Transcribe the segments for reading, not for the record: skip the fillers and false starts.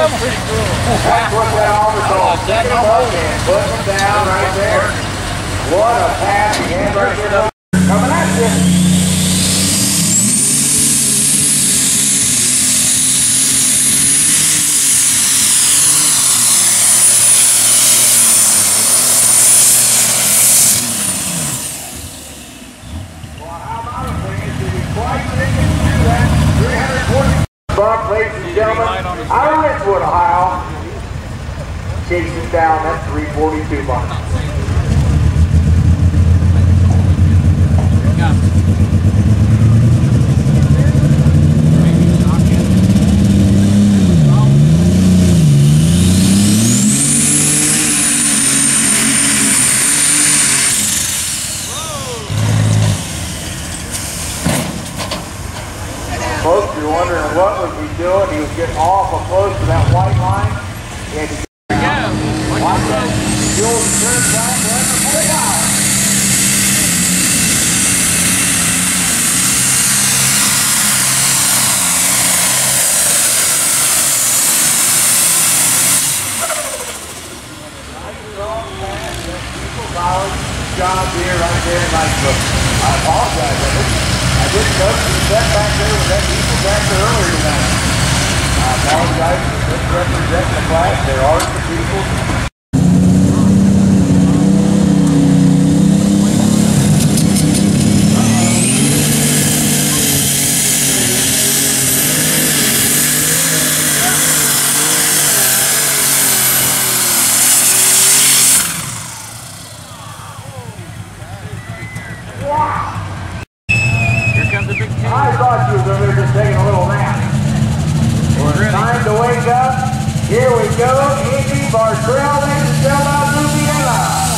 was pretty cool. That's what that always called. Set them up and put them down right there. What a pass he had right there. Coming at you. Bump, ladies and gentlemen, out of Ridgewood, Ohio, chasing down that 342 bump. Folks, you're wondering what was he doing? He was getting awful close to that white line. He had to watch that fuel turn back, let him pull out. Job here, right there, nice look. I apologize. I didn't notice the set back there with that diesel tractor earlier tonight. I apologize for misrepresenting the class. There are some people. Wow! I thought you was over there just taking a little nap. Well, it's time to wake up. Here we go. Andy Bartrell, ladies and gentlemen, Louisiana.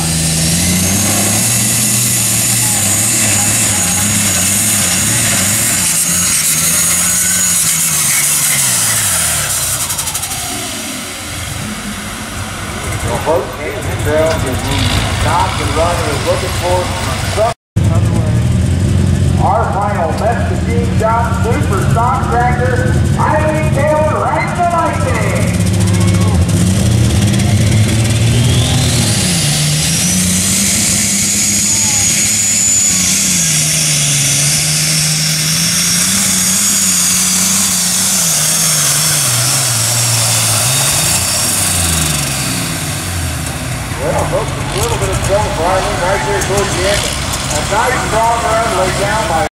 Well, folks, Andy Bartrell is stopped and running, is looking for some. Our final best machine shop super stock tractor, Eileen Taylor, right to lightning. Well, folks, a little bit of trouble for Eileen right there towards the end. A nice strong run laid down by